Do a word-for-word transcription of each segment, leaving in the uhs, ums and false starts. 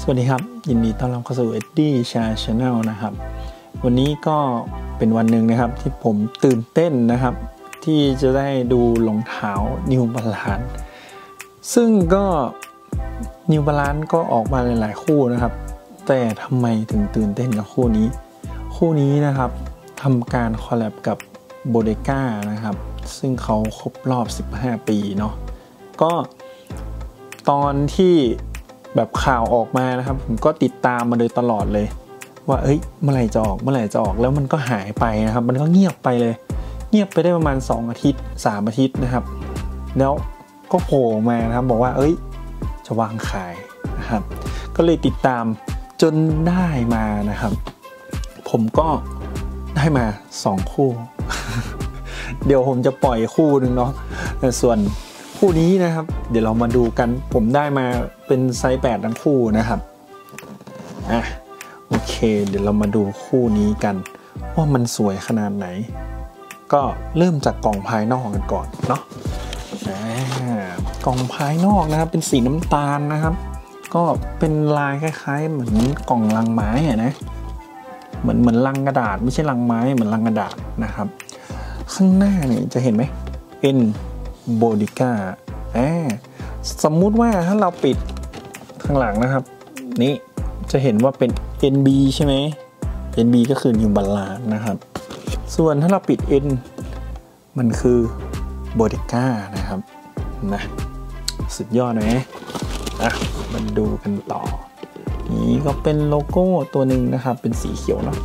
สวัสดีครับยินดีต้อนรับเข้าสู่ Eddie Chai Channel นะครับวันนี้ก็เป็นวันหนึ่งนะครับที่ผมตื่นเต้นนะครับที่จะได้ดูรองเท้า New Balance ซึ่งก็ New Balance ก็ออกมาหลายๆคู่นะครับแต่ทำไมถึงตื่นเต้นกับคู่นี้คู่นี้นะครับทำการคอลแลบกับ Bodega นะครับซึ่งเขาครบรอบสิบห้าปีเนาะก็ตอนที่แบบข่าวออกมานะครับผมก็ติดตามมาโดยตลอดเลยว่าเอ้ยเมื่อไหร่จะออกเมื่อไหร่จะออกแล้วมันก็หายไปนะครับมันก็เงียบไปเลยเงียบไปได้ประมาณสองอาทิตย์สามอาทิตย์นะครับแล้วก็โผล่มานะครับบอกว่าเอ้ยจะวางขายนะครับก็เลยติดตามจนได้มานะครับผมก็ได้มาสองคู่ เดี๋ยวผมจะปล่อยคู่หนึ่งเนาะแต่ส่วนคู่นี้นะครับเดี๋ยวเรามาดูกันผมได้มาเป็นไซส์แปดทั้งคู่นะครับอ่ะโอเคเดี๋ยวเรามาดูคู่นี้กันว่ามันสวยขนาดไหนก็เริ่มจากกล่องภายนอกกันก่อนเนาะอ่ากล่องภายนอกนะครับเป็นสีน้ำตาลนะครับก็เป็นลายคล้ายๆเหมือนกล่องลังไม้อะนะเหมือนเหมือนลังกระดาษไม่ใช่ลังไม้เหมือนลังกระดาษนะครับข้างหน้าเนี่ยจะเห็นไหมเป็นBodega อ่าสมมุติว่าถ้าเราปิดข้างหลังนะครับนี่จะเห็นว่าเป็น เอ็น บี ใช่ไหม เอ็น บี ก็คือ New Balance นะครับส่วนถ้าเราปิด N มันคือ Bodega นะครับนะสุดยอดไหมอ่ะมาดูกันต่อนี่ก็เป็นโลโก้ตัวหนึ่งนะครับเป็นสีเขียวเนาะ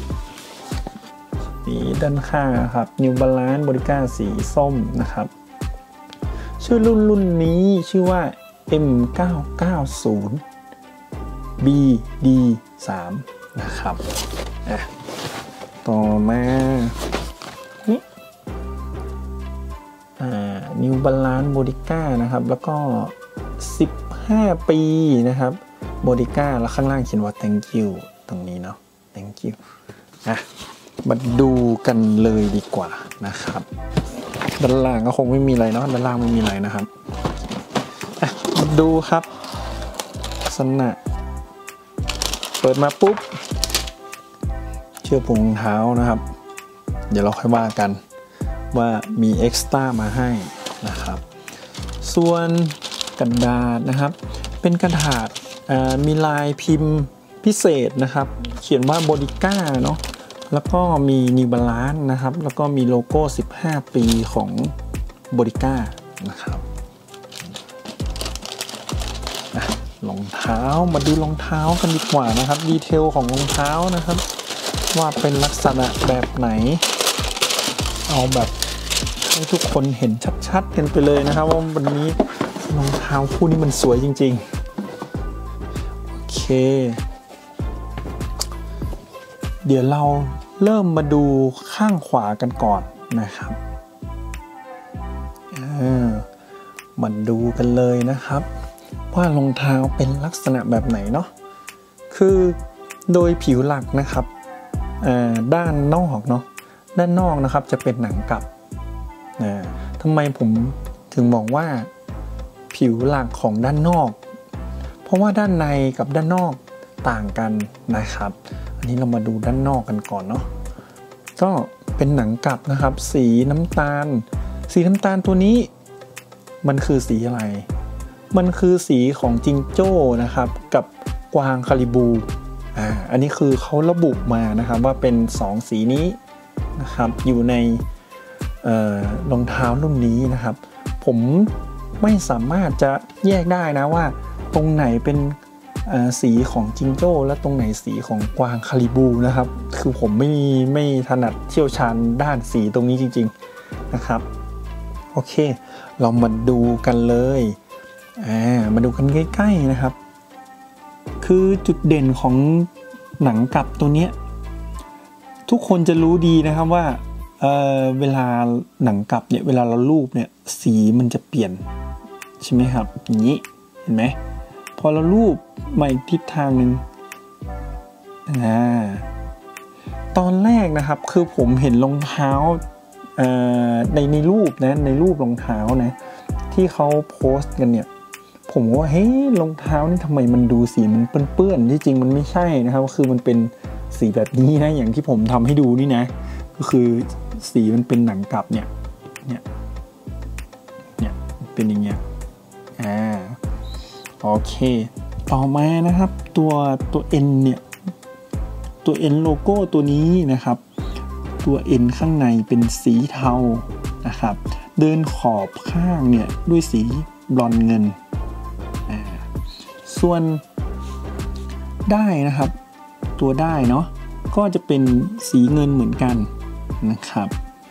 สีด้านข้างนะครับ New Balance Bodega สีส้มนะครับชื่อรุ่นรุ่นนี้ชื่อว่า เอ็ม เก้าเก้าศูนย์ บี ดี สาม นะครับอ่ะต่อมานี่อ่า New Balance Bodega นะครับแล้วก็สิบห้าปีนะครับ Bodega แล้วข้างล่างเขียนว่า thank you ตรงนี้เนาะ thank you อ่ะมาดูกันเลยดีกว่านะครับด้านล่างก็คงไม่มีอะไรเนาะด้านล่างไม่มีอะไรนะครับอ่ะดูครับลักษณะเปิดมาปุ๊บเชือกผูกรองเท้านะครับเดี๋ยวเราค่อยว่ากันว่ามีเอ็กซ์ตร้ามาให้นะครับส่วนกระดาษนะครับเป็นกระดาษมีลายพิมพ์พิเศษนะครับเขียนว่า Bodega เนาะแล้วก็มี New Balance นะครับแล้วก็มีโลโก้สิบห้าปีของ Bodega นะครับรองเท้ามาดูรองเท้ากันดีกว่านะครับดีเทลของรองเท้านะครับว่าเป็นลักษณะแบบไหนเอาแบบให้ทุกคนเห็นชัดๆกันไปเลยนะครับว่าวันนี้รองเท้าคู่นี้มันสวยจริงๆโอเคเดี๋ยวเราเริ่มมาดูข้างขวากันก่อนนะครับมาดูกันเลยนะครับว่ารองเท้าเป็นลักษณะแบบไหนเนาะคือโดยผิวหลักนะครับด้านนอกเนาะด้านนอกนะครับจะเป็นหนังกลับทำไมผมถึงบอกว่าผิวหลักของด้านนอกเพราะว่าด้านในกับด้านนอกต่างกันนะครับอันนี้เรามาดูด้านนอกกันก่อนเนาะก็เป็นหนังกลับนะครับสีน้ำตาลสีน้ำตาลตัวนี้มันคือสีอะไรมันคือสีของจิงโจ้นะครับกับกวางคาริบูอ่าอันนี้คือเขาระบุมานะครับว่าเป็นสองสีนี้นะครับอยู่ในเอ่อรองเท้ารุ่นนี้นะครับผมไม่สามารถจะแยกได้นะว่าตรงไหนเป็นสีของจิงโจ้และตรงไหนสีของกวางคาริบูนะครับคือผมไม่ไม่ถนัดเชี่ยวชาญด้านสีตรงนี้จริงๆนะครับโอเคเรามาดูกันเลยอ่ามาดูกันใกล้ๆนะครับคือจุดเด่นของหนังกลับตัวเนี้ยทุกคนจะรู้ดีนะครับว่าเอ่อเวลาหนังกลับเนี่ยเวลาเราลูบเนี่ยสีมันจะเปลี่ยนใช่ไหมครับอย่างนี้เห็นไหมพอเราลูบมาอีกทิศทางหนึ่งอ่าตอนแรกนะครับคือผมเห็นรองเท้าในในรูปนะในรูปรองเท้านะที่เขาโพสต์กันเนี่ยผมว่าเฮ้ยรองเท้านี่ทำไมมันดูสีมันเปื้อนๆที่จริงมันไม่ใช่นะครับคือมันเป็นสีแบบนี้นะอย่างที่ผมทำให้ดูนี่นะก็คือสีมันเป็นหนังกลับเนี่ยเนี่ยเนี่ยเป็นอย่างเงี้ยอ่าโอเคต่อมานะครับตัวตัว N เนี่ยตัว N โลโก้ตัวนี้นะครับตัว N ข้างในเป็นสีเทานะครับเดินขอบข้างเนี่ยด้วยสีบลอนด์เงินอ่าส่วนได้นะครับตัวได้เนาะก็จะเป็นสีเงินเหมือนกันนะครับ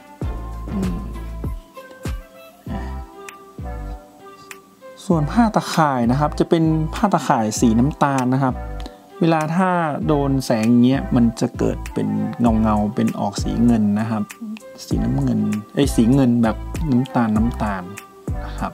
ส่วนผ้าตะข่ายนะครับจะเป็นผ้าตะข่ายสีน้ำตาลนะครับเวลาถ้าโดนแสงเงี้ยมันจะเกิดเป็นเงาเงาเป็นออกสีเงินนะครับสีน้ำเงินไอ้สีเงินแบบน้ำตาลน้ำตาลนะครับ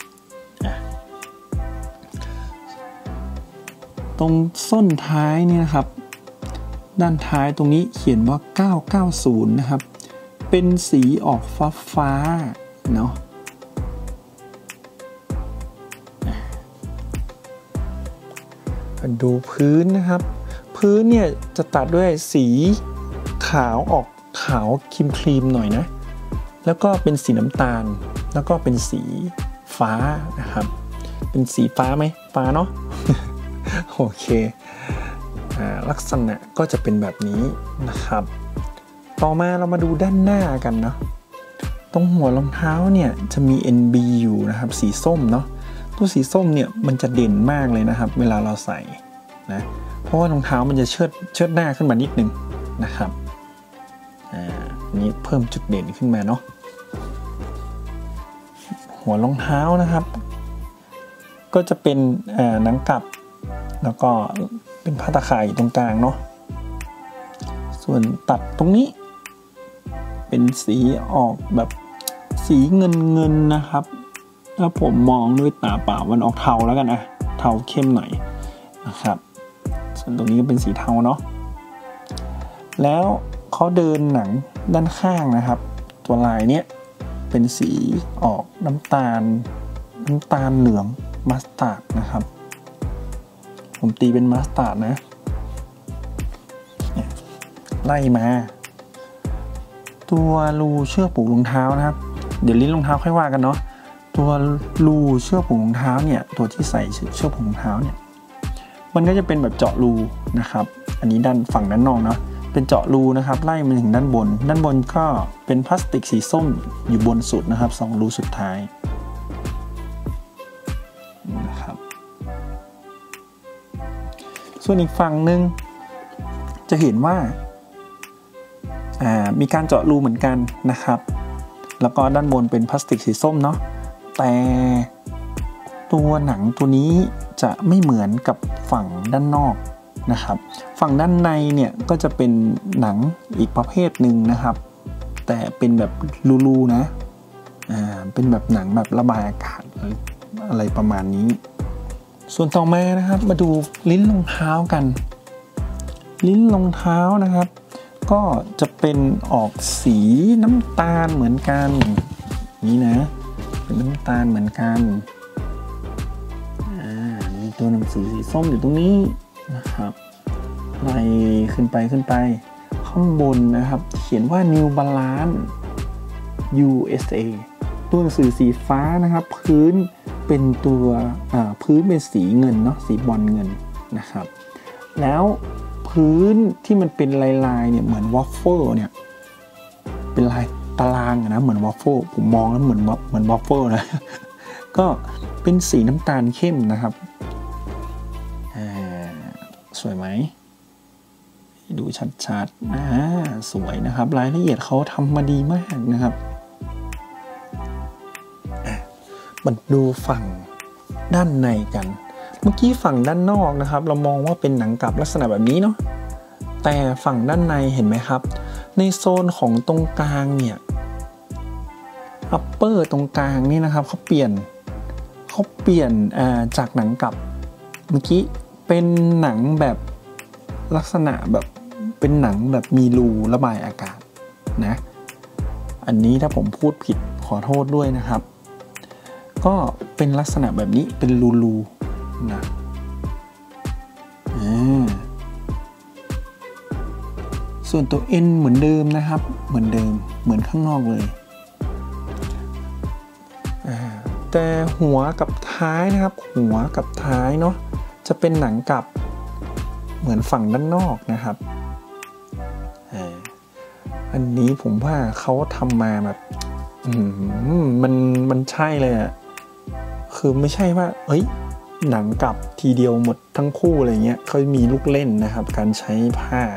ตรงส้นท้ายนี่นะครับด้านท้ายตรงนี้เขียนว่าเก้าเก้าศูนย์นะครับเป็นสีออกฟ้าฟ้าเนาะดูพื้นนะครับพื้นเนี่ยจะตัดด้วยสีขาวออกขาวครีมครีมหน่อยนะแล้วก็เป็นสีน้ำตาลแล้วก็เป็นสีฟ้านะครับเป็นสีฟ้าไหมฟ้าเนาะ โอเคลักษณะก็จะเป็นแบบนี้นะครับต่อมาเรามาดูด้านหน้ากันเนาะตรงหัวรองเท้าเนี่ยจะมี เอ็น บี อยู่นะครับสีส้มเนาะตัวสีส้มเนี่ยมันจะเด่นมากเลยนะครับเวลาเราใส่นะเพราะว่ารองเท้ามันจะเชิดเชิดหน้าขึ้นมานิดนึงนะครับอ่านี้เพิ่มจุดเด่นขึ้นมาเนาะหัวรองเท้านะครับก็จะเป็นหนังกลับแล้วก็เป็นผ้าตะข่ายตรงกลางเนาะส่วนตัดตรงนี้เป็นสีออกแบบสีเงินเงินนะครับถ้าผมมองด้วยตาเปล่ามันออกเทาแล้วกันนะเทาเข้มหน่อยนะครับส่วนตรงนี้ก็เป็นสีเทาเนาะแล้วเขาเดินหนังด้านข้างนะครับตัวลายเนี้ยเป็นสีออกน้ำตาลน้ำตาลเหลืองมัสตาร์ดนะครับผมตีเป็นมัสตาร์ดนะไล่มาตัวรูเชือกผูกรองเท้านะครับเดี๋ยวลิ้นรองเท้าค่อยว่ากันเนาะตัวรูเชือกผูกรองเท้าเนี่ยตัวที่ใส่เชือกผูกรองเท้าเนี่ยมันก็จะเป็นแบบเจาะรูนะครับอันนี้ด้านฝั่งด้านนอกเนาะเป็นเจาะรูนะครับไล่มาถึงด้านบนด้านบนก็เป็นพลาสติกสีส้มอยู่บนสุดนะครับสองรูสุดท้ายนะครับส่วนอีกฝั่งหนึ่งจะเห็นว่ามีการเจาะรูเหมือนกันนะครับแล้วก็ด้านบนเป็นพลาสติกสีส้มเนาะแต่ตัวหนังตัวนี้จะไม่เหมือนกับฝั่งด้านนอกนะครับฝั่งด้านในเนี่ยก็จะเป็นหนังอีกประเภทหนึ่งนะครับแต่เป็นแบบรูๆนะอ่าเป็นแบบหนังแบบระบายอากาศอะไรประมาณนี้ส่วนต่อมานะครับมาดูลิ้นรองเท้ากันลิ้นรองเท้านะครับก็จะเป็นออกสีน้ำตาลเหมือนกันนี่นะเป็นน้ำตาลเหมือนกันอ่ามีตัวหนังสือสีส้มอยู่ตรงนี้นะครับไล่ขึ้นไปขึ้นไปข้างบนนะครับเขียนว่า New Balance ยู เอส เอ ตัวหนังสือสีฟ้านะครับพื้นเป็นตัวอ่าพื้นเป็นสีเงินเนาะสีบอลเงินนะครับแล้วพื้นที่มันเป็นลายๆเนี่ยเหมือนวอฟเฟิลเนี่ยเป็นลายตารางนะเหมือนวอฟเฟิลผมมองแล้วเหมือนเหมือนวอฟเฟิลนะก็เป็นสีน้ำตาลเข้มนะครับสวยไหมดูชัดๆอ่าสวยนะครับรายละเอียดเขาทำมาดีมากนะครับมาดูฝั่งด้านในกันเมื่อกี้ฝั่งด้านนอกนะครับเรามองว่าเป็นหนังกลับลักษณะแบบนี้เนาะแต่ฝั่งด้านในเห็นไหมครับในโซนของตรงกลางเนี่ยอัปเปอร์ตรงกลางนี่นะครับเขาเปลี่ยนเขาเปลี่ยนอ่าจากหนังกลับเมื่อกี้เป็นหนังแบบลักษณะแบบเป็นหนังแบบมีรูระบายอากาศนะอันนี้ถ้าผมพูดผิดขอโทษด้วยนะครับก็เป็นลักษณะแบบนี้เป็นรูๆนะส่วนตัว N เหมือนเดิมนะครับเหมือนเดิมเหมือนข้างนอกเลยแต่หัวกับท้ายนะครับหัวกับท้ายเนาะจะเป็นหนังกลับเหมือนฝั่งด้านนอกนะครับอันนี้ผมว่าเขาทำมาแบบมันมันใช่เลยอะคือไม่ใช่ว่าเอ้ยหนังกลับทีเดียวหมดทั้งคู่อะไรเงี้ยเขามีลูกเล่นนะครับการใช้ผ้า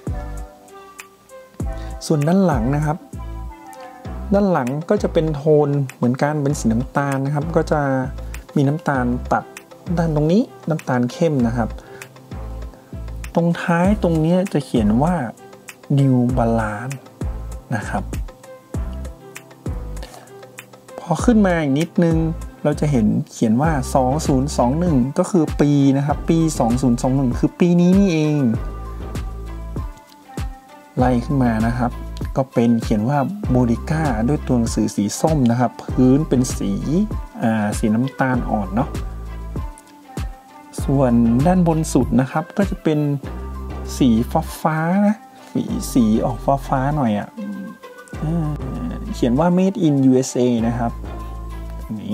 ส่วนด้านหลังนะครับด้านหลังก็จะเป็นโทนเหมือนกันเป็นสีน้ำตาลนะครับก็จะมีน้ำตาลตัดด้านตรงนี้น้ำตาลเข้มนะครับตรงท้ายตรงนี้จะเขียนว่า New Balance นะครับพอขึ้นมาอีกนิดนึงเราจะเห็นเขียนว่าสองพันยี่สิบเอ็ดก็คือปีนะครับปีสองพันยี่สิบเอ็ดคือปีนี้นี่เองไล่ขึ้นมานะครับก็เป็นเขียนว่าโบดิก้าด้วยตัวหนังสือสีส้มนะครับพื้นเป็นสีอ่าสีน้ำตาลอ่อนเนาะส่วนด้านบนสุดนะครับก็จะเป็นสีฟ้าฟ้านะสีสีออกฟ้าฟ้าหน่อยอ่ะเขียนว่า Made in ยู เอส เอ นะครับนี้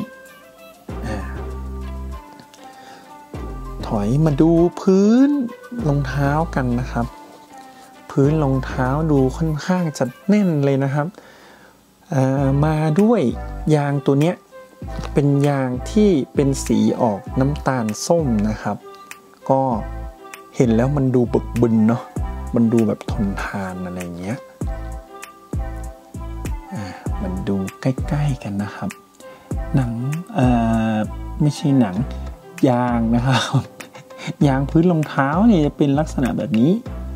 ถอยมาดูพื้นรองเท้ากันนะครับพื้นรองเท้าดูค่อนข้างจะแน่นเลยนะครับมาด้วยยางตัวเนี้ยเป็นยางที่เป็นสีออกน้ำตาลส้มนะครับก็เห็นแล้วมันดูบึกบึนเนาะมันดูแบบทนทานอะไรเงี้ยมันดูใกล้ๆกันนะครับหนังไม่ใช่หนังยางนะครับยางพื้นรองเท้าเนี่ยจะเป็นลักษณะแบบนี้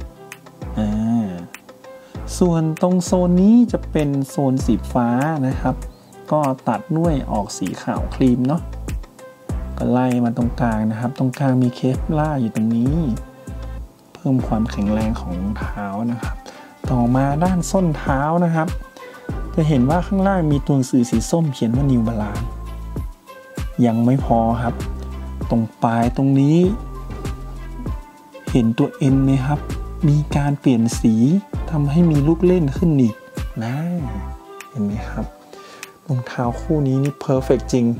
ส่วนตรงโซนนี้จะเป็นโซนสีฟ้านะครับก็ตัดด้วยออกสีขาวครีมเนาะก็ไล่มาตรงกลางนะครับตรงกลางมีเคฟล่าอยู่ตรงนี้เพิ่มความแข็งแรงของรองเท้านะครับต่อมาด้านส้นเท้านะครับจะเห็นว่าข้างล่างมีตัวหนังสือสีส้มเขียนว่า New Balance ยังไม่พอครับตรงปลายตรงนี้เห็นตัว N ไหมครับมีการเปลี่ยนสีทำให้มีลูกเล่นขึ้นอีกนะเห็นไหมครับรองเท้าคู่นี้นี่เพอร์เฟกต์จริง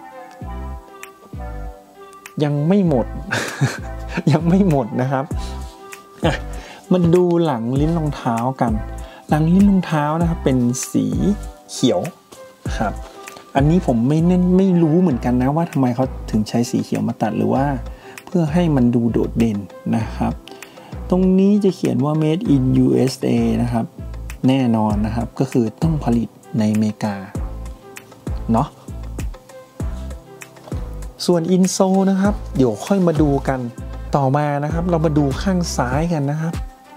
ยังไม่หมด ยังไม่หมดนะครับมาดูหลังลิ้นรองเท้ากันหลังลิ้นรองเท้านะครับเป็นสีเขียวครับอันนี้ผมไม่เน้นไม่รู้เหมือนกันนะว่าทำไมเขาถึงใช้สีเขียวมาตัดหรือว่าเพื่อให้มันดูโดดเด่นนะครับตรงนี้จะเขียนว่า Made in ยู เอส เอ นะครับแน่นอนนะครับก็คือต้องผลิตในอเมริกาเนาะส่วนอินโซนะครับเดี๋ยวค่อยมาดูกันต่อมานะครับเรามาดูข้างซ้ายกันนะครับ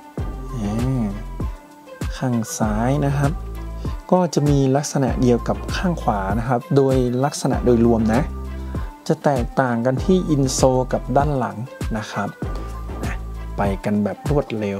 ข้างซ้ายนะครับก็จะมีลักษณะเดียวกับข้างขวานะครับโดยลักษณะโดยรวมนะจะแตกต่างกันที่อินโซกับด้านหลังนะครับไปกันแบบรวดเร็ว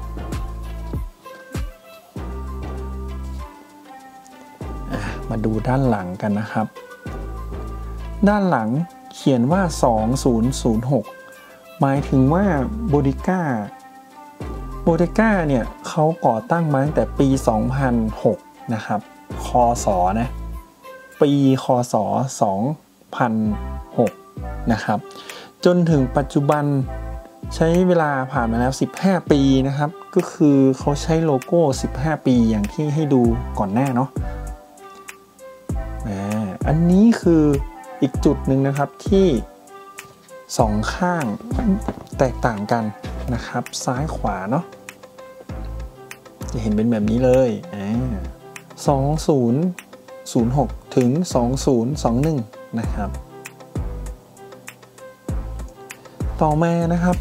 มาดูด้านหลังกันนะครับด้านหลังเขียนว่าสองพันหกหมายถึงว่าโบดิก้าโบดิก้าเนี่ยเขาก่อตั้งมาตั้งแต่ปีสองพันหกนะครับคศนะปีคศสองพันหกนะครับจนถึงปัจจุบันใช้เวลาผ่านมาแล้วสิบห้าปีนะครับก็คือเขาใช้โลโก้สิบห้าปีอย่างที่ให้ดูก่อนหน้าเนาะอันนี้คืออีกจุดหนึ่งนะครับที่สองข้างแตกต่างกันนะครับซ้ายขวาเนาะจะเห็นเป็นแบบนี้เลยสองพันหกถึงสองพันยี่สิบเอ็ดนะครับต่อมานะครับ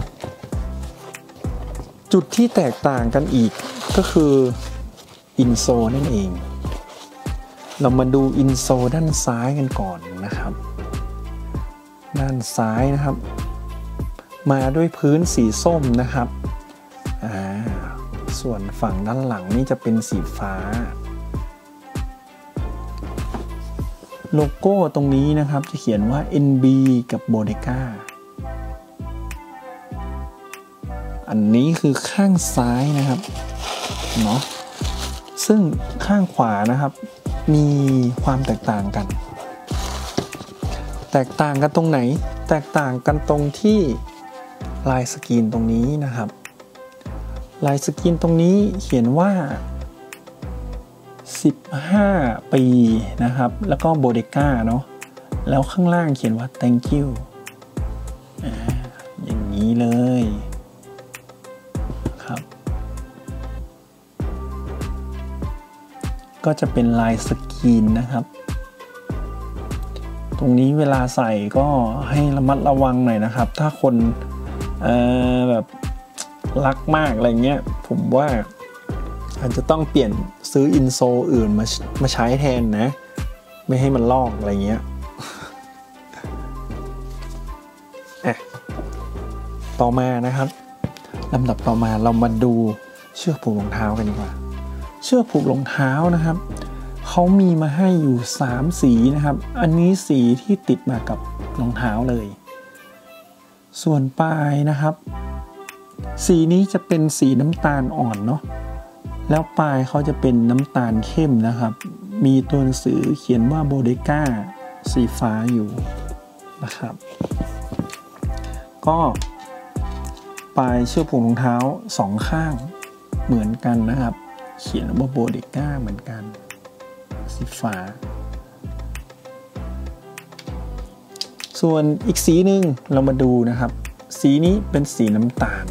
จุดที่แตกต่างกันอีกก็คืออินโซนั่นเองเรามาดูอินโซด้านซ้ายกันก่อนนะครับด้านซ้ายนะครับมาด้วยพื้นสีส้มนะครับอ่าส่วนฝั่งด้านหลังนี่จะเป็นสีฟ้าโลโก้ตรงนี้นะครับจะเขียนว่า เอ็น บี กับ Bodega อันนี้คือข้างซ้ายนะครับเนาะซึ่งข้างขวานะครับมีความแตกต่างกันแตกต่างกันตรงไหนแตกต่างกันตรงที่ลายสกรีนตรงนี้นะครับลายสกรีนตรงนี้เขียนว่าสิบห้าปีนะครับแล้วก็ Bodega เนาะแล้วข้างล่างเขียนว่า thank you อ่าอย่างนี้เลยครับก็จะเป็นลายสกรีนนะครับตรงนี้เวลาใส่ก็ให้ระมัดระวังหน่อยนะครับถ้าคนเอ่อแบบรักมากอะไรเงี้ยผมว่าอาจจะต้องเปลี่ยนซื้ออินโซอื่นมามาใช้แทนนะไม่ให้มันลอกอะไรเงี้ยอ่ะต่อมานะครับลำดับต่อมาเรามาดูเชือกผูกรองเท้ากันดีกว่าเชือกผูกรองเท้านะครับเขามีมาให้อยู่สามสีนะครับอันนี้สีที่ติดมากับรองเท้าเลยส่วนปลายนะครับสีนี้จะเป็นสีน้ำตาลอ่อนเนาะแล้วปลายเขาจะเป็นน้ำตาลเข้มนะครับมีตัวหนังสือเขียนว่า Bodega สีฟ้าอยู่นะครับก็ปลายเชือกผูกรองเท้าสองข้างเหมือนกันนะครับเขียนว่า Bodega เหมือนกันสีฟ้าส่วนอีกสีหนึ่งเรามาดูนะครับสีนี้เป็นสีน้ำตาล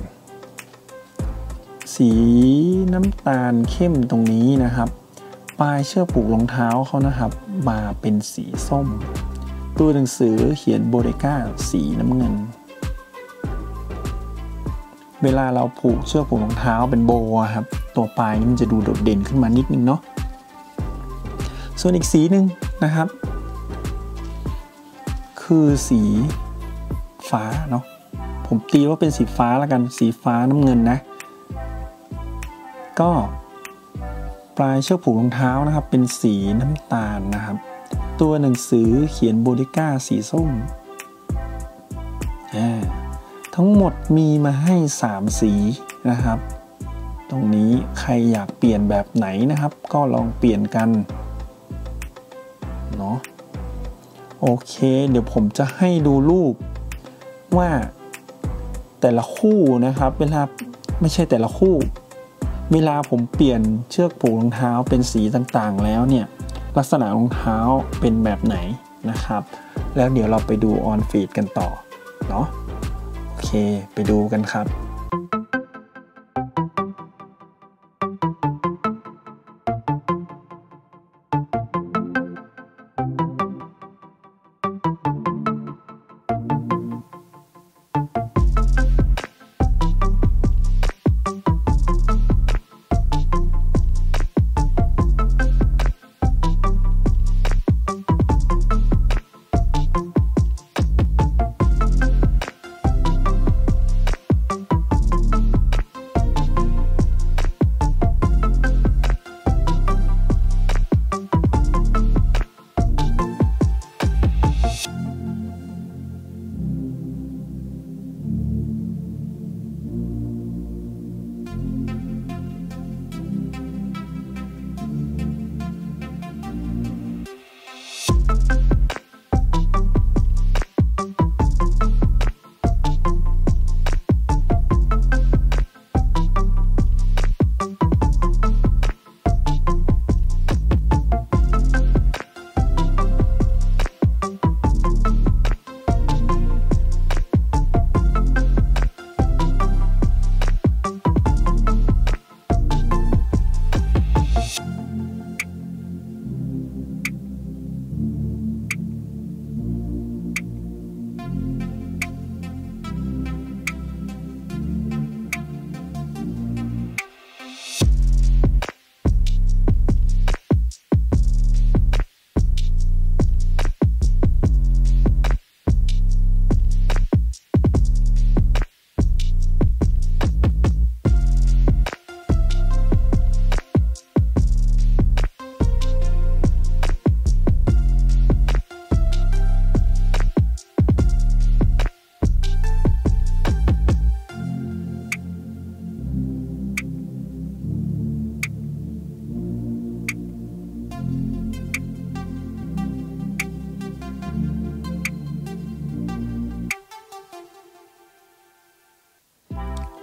สีน้ำตาลเข้มตรงนี้นะครับปลายเชือกผูกรองเท้าเขานะครับมาเป็นสีส้มตัวหนังสือเขียน Bodega สีน้ำเงินเวลาเราผูกเชือกผูกรองเท้าเป็นโบว์ครับตัวปลายมันจะดูโดดเด่นขึ้นมานิดนึงเนาะส่วนอีกสีหนึ่งนะครับคือสีฟ้าเนาะผมตีว่าเป็นสีฟ้าแล้วกันสีฟ้าน้ำเงินนะก็ปลายเชือกผูกรองเท้านะครับเป็นสีน้ำตาลนะครับตัวหนังสือเขียน Bodega สีส้มอ่าทั้งหมดมีมาให้สามสีนะครับตรงนี้ใครอยากเปลี่ยนแบบไหนนะครับก็ลองเปลี่ยนกันเนาะโอเคเดี๋ยวผมจะให้ดูรูปว่าแต่ละคู่นะครับเวลาไม่ใช่แต่ละคู่เวลาผมเปลี่ยนเชือกผูกรองเท้าเป็นสีต่างๆแล้วเนี่ยลักษณะรองเท้าเป็นแบบไหนนะครับแล้วเดี๋ยวเราไปดูออนฟีดกันต่อเนาะโอเคไปดูกันครับ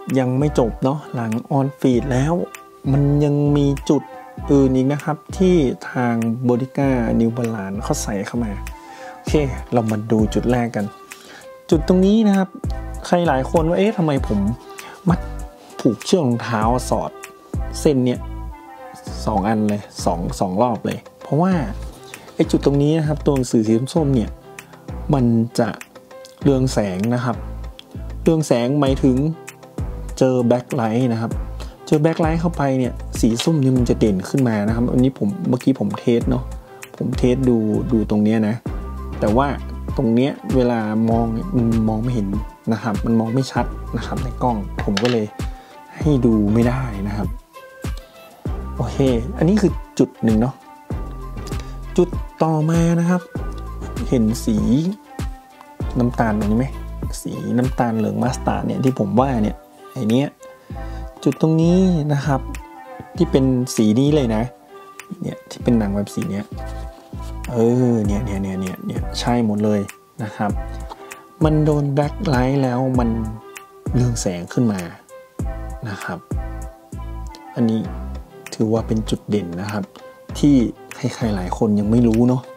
ยังไม่จบเนาะหลังออนฟีดแล้วมันยังมีจุดอื่นอีกนะครับที่ทาง Bottega New Balance เขาใส่เข้ามาโอเคเรามาดูจุดแรกกันจุดตรงนี้นะครับใครหลายคนว่าเอ๊ะทำไมผมมัดผูกเชือกรองเท้าสอดเส้นเนี่ยสองอันเลยสองสองรอบเลยเพราะว่าไอ้จุดตรงนี้นะครับตัวหนังสือสีส้มเนี่ยมันจะเรืองแสงนะครับเรืองแสงหมายถึงเจอแบ็คไลท์นะครับเจอแบ็คไลท์เข้าไปเนี่ยสีส้มนี่มันจะเด่นขึ้นมานะครับอันนี้ผมเมื่อกี้ผมเทสเนาะผมเทสดูดูตรงเนี้ยนะแต่ว่าตรงเนี้ยเวลามองมันมองไม่เห็นนะครับมันมองไม่ชัดนะครับในกล้องผมก็เลยให้ดูไม่ได้นะครับโอเคอันนี้คือจุดหนึ่งเนาะจุดต่อมานะครับเห็นสีน้ำตาลตรงนี้ไหมสีน้ำตาลเหลืองมัสตาร์ดเนี่ยที่ผมว่าเนี่ยไอเนี้ยจุดตรงนี้นะครับที่เป็นสีนี้เลยนะเนี่ยที่เป็นหนังแบบสีเนี้ยเออเนี่ยเนี่ยเนี่ยเนี่ยเนี่ยใช่หมดเลยนะครับมันโดนแบล็คไลท์แล้วมันเรืองแสงขึ้นมานะครับอันนี้ถือว่าเป็นจุดเด่นนะครับที่ใครๆหลายคนยังไม่รู้เนาะ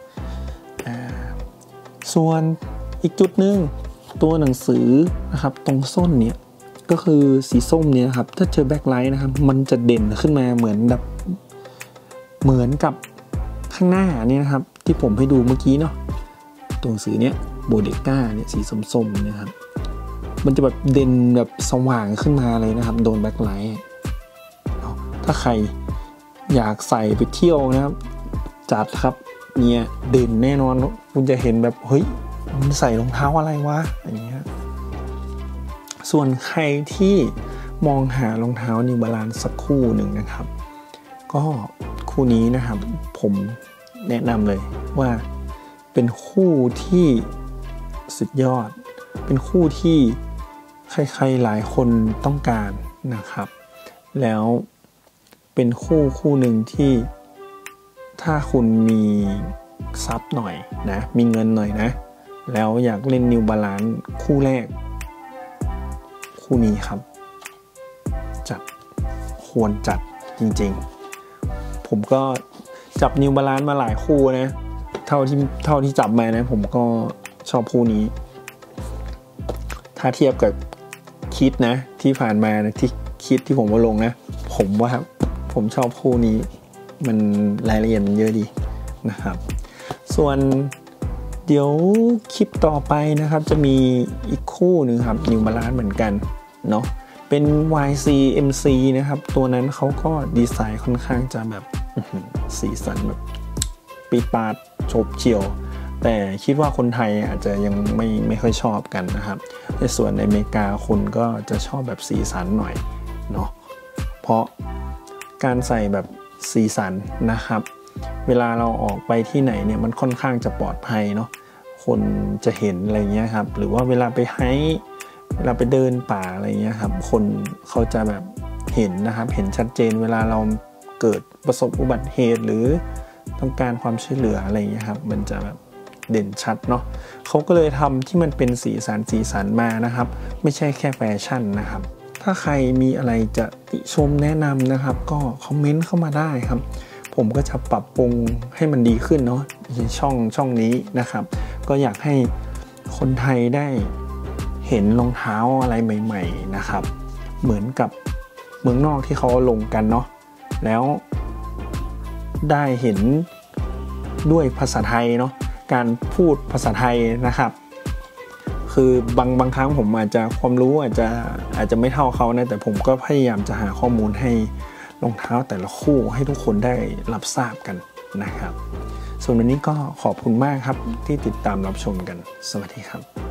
ส่วนอีกจุดหนึ่งตัวหนังสือนะครับตรงส้นเนี่ยก็คือสีส้มเนี่ยครับถ้าเจอแบ็คไลท์นะครับมันจะเด่นขึ้นมาเหมือนแบบเหมือนกับข้างหน้านี่นะครับที่ผมให้ดูเมื่อกี้เนาะตัวหนังสือเนี้ยโบเดก้าเนี่ยสีส้มๆเนี่ยครับมันจะแบบเด่นแบบสว่างขึ้นมาเลยนะครับโดนแบ็คไลท์ถ้าใครอยากใส่ไปเที่ยวนะครับจัดครับเนี่ยเด่นแน่นอนคุณจะเห็นแบบเฮ้ยมันใส่รองเท้าอะไรวะอย่างเงี้ยส่วนใครที่มองหารองเท้าNew Balanceสักคู่หนึ่งนะครับก็คู่นี้นะครับผมแนะนำเลยว่าเป็นคู่ที่สุดยอดเป็นคู่ที่ใครๆหลายคนต้องการนะครับแล้วเป็นคู่คู่หนึ่งที่ถ้าคุณมีทรัพย์หน่อยนะมีเงินหน่อยนะแล้วอยากเล่นNew Balanceคู่แรกคู่นี้ครับจัดควรจัดจริงๆผมก็จับNew Balanceมาหลายคู่นะเท่าที่เท่าที่จับมานะผมก็ชอบคู่นี้ถ้าเทียบกับคิดนะที่ผ่านมานะที่คิดที่ผมมาลงนะผมว่าผมชอบคู่นี้มันรายละเอียดมันเยอะดีนะครับส่วนเดี๋ยวคลิปต่อไปนะครับจะมีอีกคู่หนึ่งครับNew Balanceเหมือนกันเนาะเป็น วาย ซี เอ็ม ซี นะครับตัวนั้นเขาก็ดีไซน์ค่อนข้างจะแบบสีสันแบบปีดปาดโฉบเฉี่ยวแต่คิดว่าคนไทยอาจจะยังไม่ไม่ค่อยชอบกันนะครับในส่วนในอเมริกาคนก็จะชอบแบบสีสันหน่อยเนาะเพราะการใส่แบบสีสันนะครับเวลาเราออกไปที่ไหนเนี่ยมันค่อนข้างจะปลอดภัยเนาะคนจะเห็นอะไรเงี้ยครับหรือว่าเวลาไปไฮค์เวลาไปเดินป่าอะไรเงี้ยครับคนเขาจะแบบเห็นนะครับเห็นชัดเจนเวลาเราเกิดประสบอุบัติเหตุหรือต้องการความช่วยเหลืออะไรเงี้ยครับมันจะแบบเด่นชัดเนาะเขาก็เลยทำที่มันเป็นสีสันสีสันมานะครับไม่ใช่แค่แฟชั่นนะครับถ้าใครมีอะไรจะติชมแนะนำนะครับก็คอมเมนต์เข้ามาได้ครับผมก็จะปรับปรุงให้มันดีขึ้นเนาะในช่องช่องนี้นะครับก็อยากให้คนไทยได้เห็นรองเท้าอะไรใหม่ๆนะครับเหมือนกับเมืองนอกที่เขาลงกันเนาะแล้วได้เห็นด้วยภาษาไทยเนาะการพูดภาษาไทยนะครับคือบางบางครั้งผมอาจจะความรู้อาจจะอาจจะไม่เท่าเขานะแต่ผมก็พยายามจะหาข้อมูลให้รองเท้าแต่ละคู่ให้ทุกคนได้รับทราบกันนะครับส่วนวันนี้ก็ขอบคุณมากครับที่ติดตามรับชมกันสวัสดีครับ